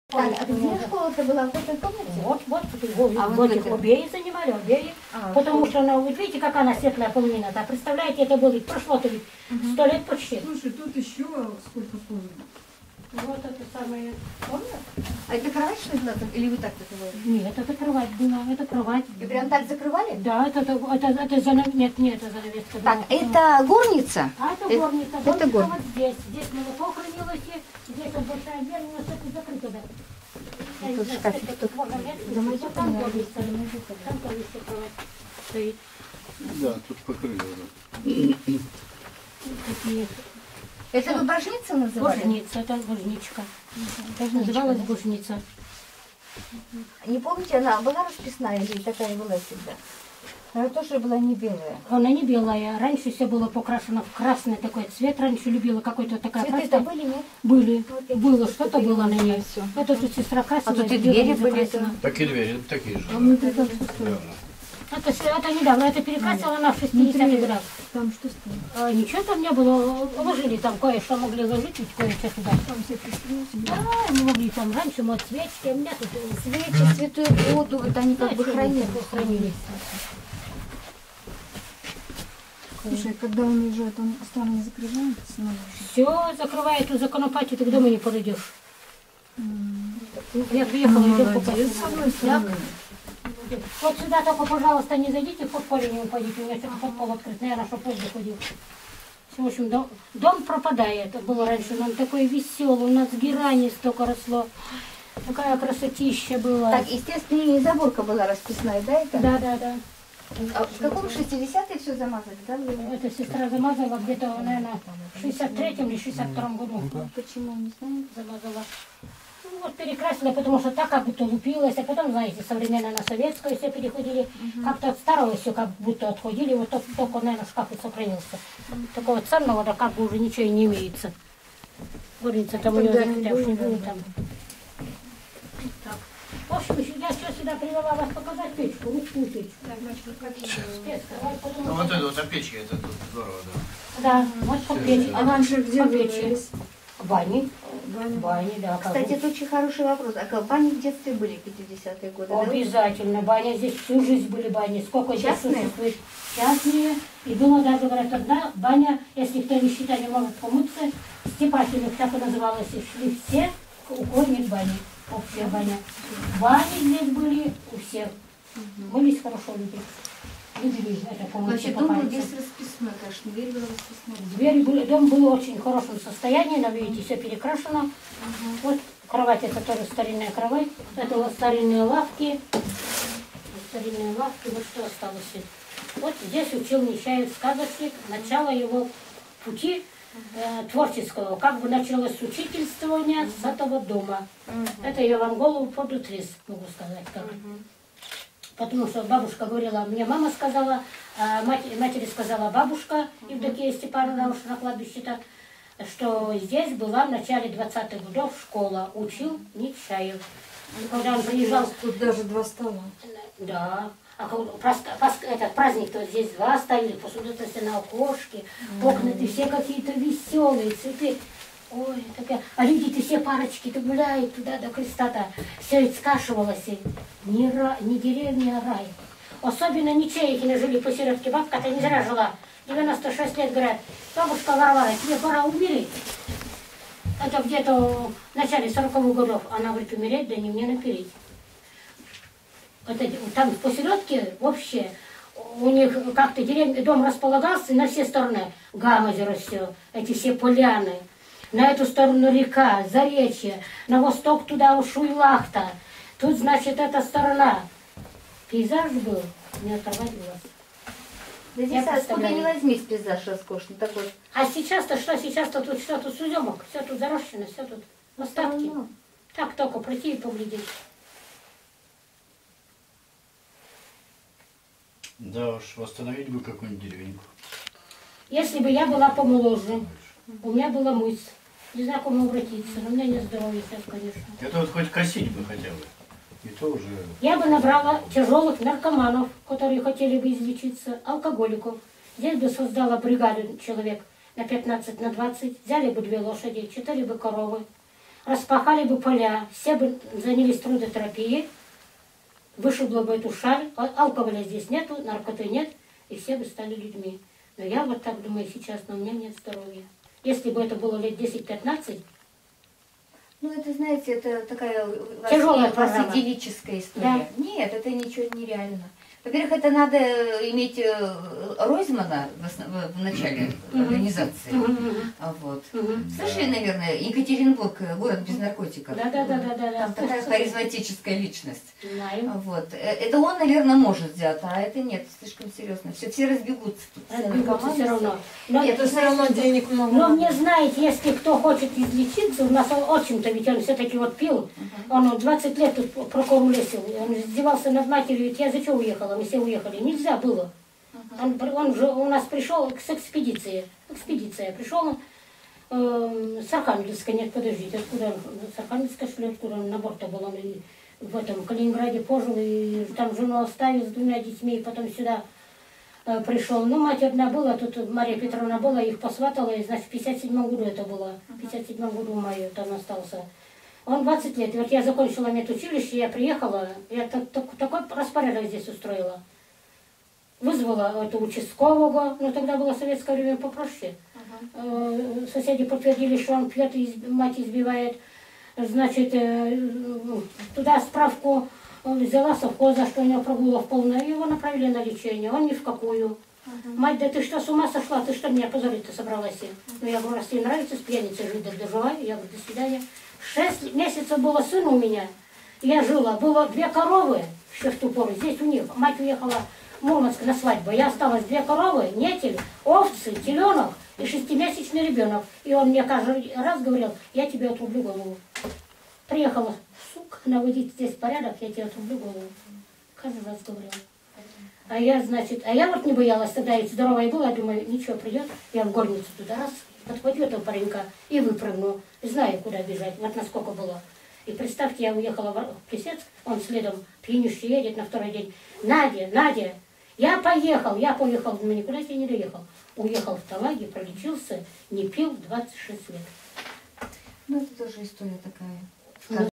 Так, а где школа-то была? В этой комнате? Вот, обеи занимали, обеи. Потому что, вы видите, как она светлая половина-то. Представляете, это было, прошло-то ведь 100 лет почти. Слушай, тут еще сколько комнат? Вот это самое комната. А это кровать, что ли, была? Или вы так закрывали? Нет, это кровать была, это кровать. И прям так закрывали? Да, это занавеска. Нет, это занавеска. Так, это горница? А это горница. Это Горница горница. вот здесь. Здесь молоко хранилось, здесь вот большая дверь, у нас это закрыто, да. Я не Тут знаю, шкафик, что это тут можно место, замочить, но там наверное, горница, там повесит кровать стоит. Да, тут покрыли уже. Такие. Это вы божница называли? Божница, это божничка. Это называлась божница. Не помните, она была расписная или такая была всегда? Она тоже была не белая. Она не белая. Раньше все было покрашено в красный такой цвет. Раньше любила какой-то такая Цветы-то красная. были, нет? Были. Было, что-то было на ней. Это тут сестра красила. А тут и белым двери были. закрасила. Такие двери, такие же. Это недавно, это перекрасила она в 60-х годах. Там что стоит? Ничего там не было. Ложили там кое-что, могли ложить, ведь кое-что туда. Там все пристроились. Да, мы могли там раньше, вот свечки, у меня тут Свечи, святую воду, вот они как бы хранились. хранились. Слушай, когда он уезжает, он ставни не закрывает снова же? Все закрывает, у законопати, ты к дому не подойдешь. Я приехала, идем по Молодец, с одной стороны. Вот сюда только, пожалуйста, не зайдите, под поле не упадите. У меня все под пол открыт, наверное, что поезд заходил. В общем, дом пропадает. Это было раньше, он такой веселый, у нас герани столько росло. Такая красотища была. Так, естественно, и заборка была расписная, да, это? Да. А в каком 60-е все замазали, да? Эта сестра замазала где-то, наверное, в 63-м или 62-м году. Почему, не знаю. Замазала. Ну, вот перекрасила, потому что так как будто лупилась, а потом, знаете, современно на советскую все переходили. Как-то от старого все как будто отходили, вот только, наверное, шкаф и сохранился. Такого ценного, да как бы уже ничего и не имеется. Горница там у него захотевшая там. Так. В общем, я все сюда привела вас показать печку, русскую печку. Ну вот это вот печки, это тут здорово, да. Да, вот под печь. А раньше где Под вы печью. учились? В бане. В бане, да. Кстати, это очень хороший вопрос. А бани в детстве были в 50-е годы, да? Обязательно. Баня здесь всю жизнь были бани. Сколько здесь Частные? существует. Частные. И была даже, говорят, одна баня, если кто не считает, не может помыться, Степахиных, так и называлась, и шли все, у кого нет бани. Общая баня. Бани здесь были у всех. Мылись хорошо люди. Любили это помыться. Значит, дом был здесь расписной, конечно, дверь была расписной. Дом был в очень хорошем состоянии, но видите, все перекрашено. Вот кровать, это тоже старинная кровать. Это вот старинные лавки. Вот что осталось. Вот здесь учил Нечаев сказочник, начало его пути творческого. Как бы началось учительствование с этого дома. Это я вам голову подутряс, могу сказать. Как. Потому что бабушка говорила, мне мама сказала, матери сказала бабушка Евдокия Степановна уж на кладбище-то, что здесь была в начале 20-х годов школа, учил Нечаев. И когда он приезжал... Тут даже 2 стола. Да. А этот праздник-то вот здесь 2 стояли, посудят на окошке, окна-то все какие-то веселые, цветы. Ой, такая. А люди-то все парочки-то гуляют туда до креста-то. Все ведь скашивалось. Не деревня, а рай. Особенно Нечаевкины жили посередке. Бабка-то не зря жила. 96 лет, говорят, бабушка Варвара, тебе пора умереть. Это где-то в начале 40-х годов. Она говорит, умереть, да не мне напереть. Это, там посередке вообще у них как-то дом располагался, на все стороны гамозеро все, эти все поляны. На эту сторону река, Заречье, на восток туда Ушуй-Лахта. Тут, значит, эта сторона. Пейзаж был, не оторвать глаз. Да здесь откуда не возьмись пейзаж роскошный такой. А сейчас-то что? Сейчас-то тут что? Тут суземок, все тут зарощено, все тут остатки. Так только пройти и поглядеть. Да уж, восстановить бы какую-нибудь деревеньку. Если бы я была помоложе, у меня была мысль. Не знаю, к кому обратиться, но у меня нет здоровья сейчас, конечно. Это вот хоть косить бы хотя бы. И то уже... Я бы набрала тяжелых наркоманов, которые хотели бы излечиться, алкоголиков. Здесь бы создала бригаду человек на 15, на 20. Взяли бы 2 лошади, 4 бы коровы. распахали бы поля, все бы занялись трудотерапией, вышибла бы эту шаль, алкоголя здесь нету, наркоты нет, и все бы стали людьми. Но я вот так думаю сейчас, но у меня нет здоровья. Если бы это было лет 10-15, Ну, это, знаете, это такая Тяжелая программа. идиллическая история. Нет, это ничего нереально. Во-первых, это надо иметь Ройзмана в начале организации. Вот. Слышали, наверное, Екатеринбург, город без наркотиков? Да. Там такая харизматическая личность. Знаю. Вот. Это он, наверное, может взять, а это нет, слишком серьезно. Все разбегутся. Тут все Разбегутся все равно. Но, Нет, все равно денег много. но мне, знаете, если кто хочет излечиться, у нас отчим-то, ведь он все-таки вот пил, он 20 лет тут прокурулесил, он издевался над матерью, ведь я за что уехала, мы все уехали, нельзя было. Он же у нас пришел с экспедиции, пришел с Архангельска, нет, подождите, откуда он, с Архангельска, что ли, откуда он, набор-то был, он и в этом Калининграде пожил, и там жену оставил с 2 детьми, и потом сюда пришел. Ну, мать одна была, тут Мария Петровна была, их посватала, и, значит, в 57 году это было, в 57 году в мае там остался. Он 20 лет, и вот я закончила медучилище, я приехала, я такой распорядок здесь устроила. Вызвала эту участкового, но тогда было советское время попроще. Соседи подтвердили, что он пьет и мать избивает. Значит, туда справку взяла совхоза, что у него прогулов полная, и его направили на лечение. Он ни в какую. Мать, да ты что, с ума сошла? Ты что, меня позорить-то собралась? Ну, я говорю, раз тебе нравится с пьяницей жить, так доживай. Я говорю, до свидания. 6 месяцев было сына у меня. Я жила, было 2 коровы еще в ту пору. Здесь у них. Мать уехала в Мурманск на свадьбу. Я осталась 2 коровы, нетель, овцы, теленок и 6-месячный ребенок. И он мне каждый раз говорил, я тебе отрублю голову. Приехала, сука, наводить здесь порядок, я тебе отрублю голову. Каждый раз говорила. А я, значит, вот не боялась, тогда я здоровая была, думаю, ничего, придет, я в горницу туда раз, подхватила этого паренька и выпрыгну, знаю, куда бежать, вот насколько было. И представьте, я уехала в Плесецк, он следом пьянющий едет на 2-й день. Надя, я поехал, думаю, никуда я не доехал. Уехал в Талаге, пролечился, не пил 26 лет. Ну, это тоже история такая.